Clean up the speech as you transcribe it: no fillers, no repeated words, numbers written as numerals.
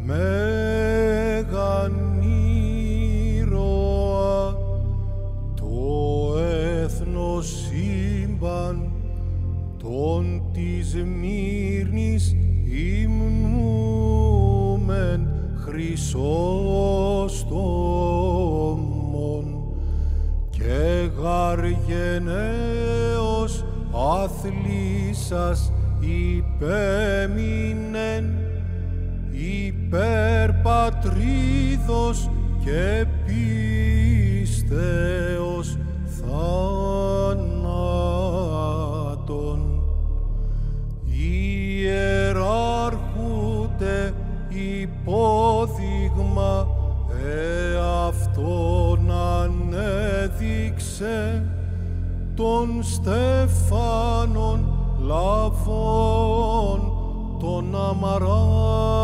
μέγαν ήρωα το έθνος σύμπαν τον της Μύρνης υμνούμεν Χρυσόστομον και γαργενέως αθλήσας υπέμεινεν υπέρ πατρίδος και πίστεως θανάτων. Ιεράρχουτε υπόδειγμα εαυτόν ανέδειξε των Στεφάνων λαβών των αμαρά